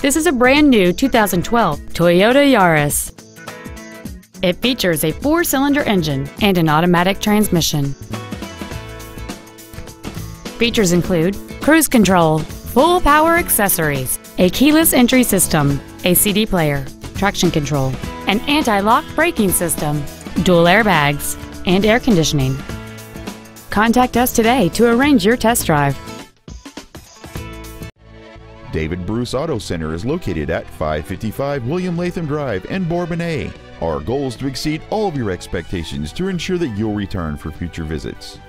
This is a brand new 2012 Toyota Yaris. It features a 4-cylinder engine and an automatic transmission. Features include cruise control, full power accessories, a keyless entry system, a CD player, traction control, an anti-lock braking system, dual airbags, and air conditioning. Contact us today to arrange your test drive. David Bruce Auto Center is located at 555 William Latham Drive in Bourbonnais. Our goal is to exceed all of your expectations to ensure that you'll return for future visits.